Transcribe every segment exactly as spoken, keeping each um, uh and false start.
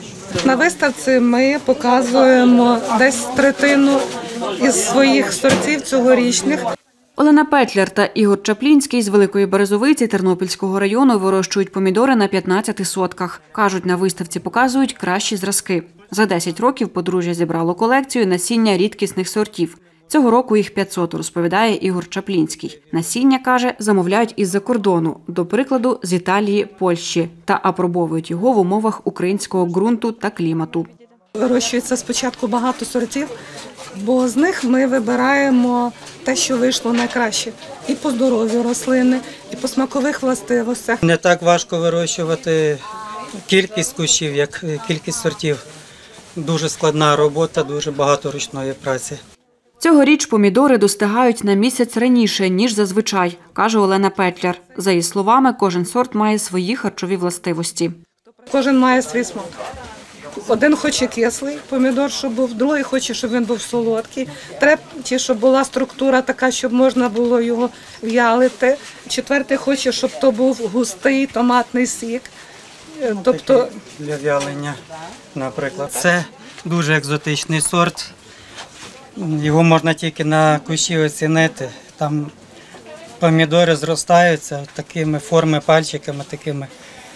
На виставці ми показуємо десь третину із своїх сортів цьогорічних. Олена Петляр та Ігор Чаплінський з Великої Березовиці Тернопільського району вирощують помідори на п'ятнадцяти сотках. Кажуть, на виставці показують кращі зразки. За десять років подружжя зібрало колекцію насіння рідкісних сортів. Цього року їх п'ятсот, розповідає Ігор Чаплінський. Насіння, каже, замовляють із-за кордону, до прикладу, з Італії, Польщі, та апробовують його в умовах українського ґрунту та клімату. Вирощується спочатку багато сортів, бо з них ми вибираємо те, що вийшло найкраще. І по здоров'ю рослини, і по смакових властивостях. Не так важко вирощувати кількість кущів, як кількість сортів. Дуже складна робота, дуже багато ручної праці. Цьогоріч помідори достигають на місяць раніше, ніж зазвичай, каже Олена Петляр. За її словами, кожен сорт має свої харчові властивості. Кожен має свій смак. Один хоче кислий помідор, щоб був, другий хоче, щоб він був солодкий, третій, щоб була структура така, щоб можна було його в'ялити, четвертий хоче, щоб то був густий томатний сік. Тобто для в'ялення, наприклад. Це дуже екзотичний сорт. Його можна тільки на кущі оцінити. Там помідори зростаються такими форми пальчиками, такими.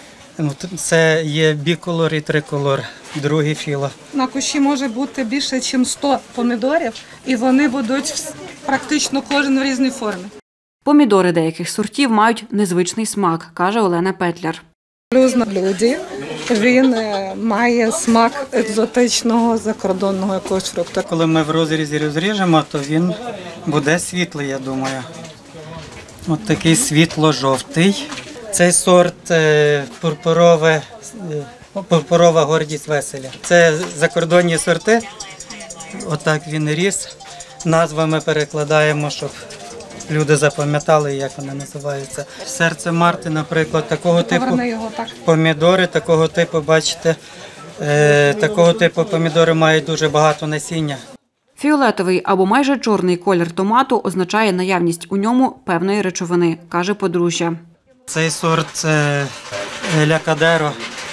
Це є біколор і триколор, другий філо. На кущі може бути більше, ніж сто помідорів, і вони будуть практично кожен в різній формі. Помідори деяких сортів мають незвичний смак, каже Олена Петляр. Плюс на блюді він має смак екзотичного закордонного якогось фрукту. Коли ми в розрізі розріжемо, то він буде світлий, я думаю. Ось такий світло-жовтий. Цей сорт пурпурове, пурпурова гордість веселя. Це закордонні сорти. Отак він ріс. Назви ми перекладаємо, щоб люди запам'ятали, як вони називаються. Серце Марти, наприклад, такого типу помідори, такого типу, бачите, такого типу помідори мають дуже багато насіння. Фіолетовий або майже чорний колір томату означає наявність у ньому певної речовини, каже подружжя. Цей сорт лякадеро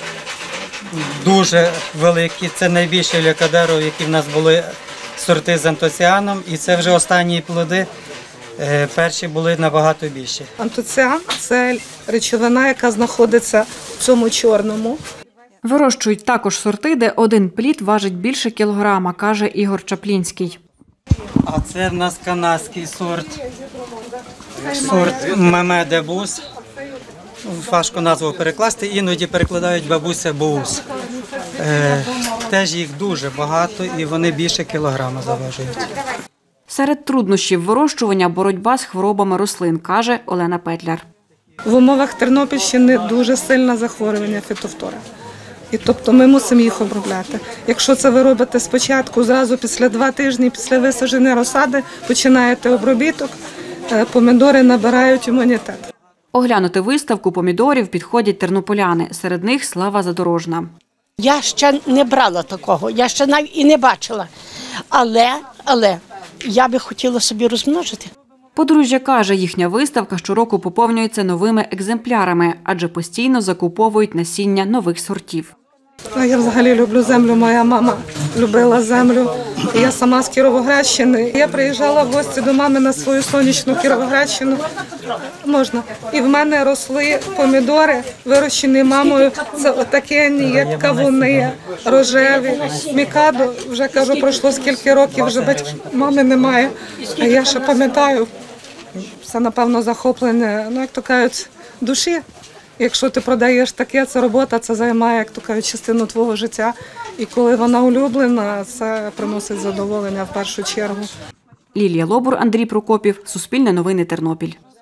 дуже великий, це найбільше лякадеро, які в нас були сорти з антоціаном, і це вже останні плоди. Перші були набагато більші. Антоціан – це речовина, яка знаходиться в цьому чорному. Вирощують також сорти, де один плід важить більше кілограма, каже Ігор Чаплінський. А це в нас канадський сорт, сорт Меме де Бус. Важко назву перекласти, іноді перекладають бабуся Боус. Е, теж їх дуже багато і вони більше кілограма заважують. Серед труднощів вирощування – боротьба з хворобами рослин, каже Олена Петляр. В умовах Тернопільщини дуже сильне захворювання фітофтори. І тобто ми мусимо їх обробляти. Якщо це ви робите спочатку, зразу після два тижні після висадження розсади, починаєте обробіток, помідори набирають імунітет. Оглянути виставку помідорів підходять тернополяни, серед них Слава Задорожна. Я ще не брала такого, я ще навіть і не бачила, але, але я би хотіла собі розмножити. Подружжя каже, їхня виставка щороку поповнюється новими екземплярами, адже постійно закуповують насіння нових сортів. Я взагалі люблю землю, моя мама любила землю. Я сама з Кіровоградщини. Я приїжджала в гості до мами на свою сонячну Кіровоградщину. Можна. І в мене росли помідори, вирощені мамою. Це отакенні, як кавуни, рожеві. Мікадо, вже кажу, пройшло скільки років, вже батьків мами немає. А я ще пам'ятаю, це, напевно, захоплення, ну, як то кажуть, душі. Якщо ти продаєш таке, це робота, це займає, як то кажуть, частину твого життя. І коли вона улюблена, це приносить задоволення в першу чергу. Лілія Лобур, Андрій Прокопів, Суспільне новини, Тернопіль.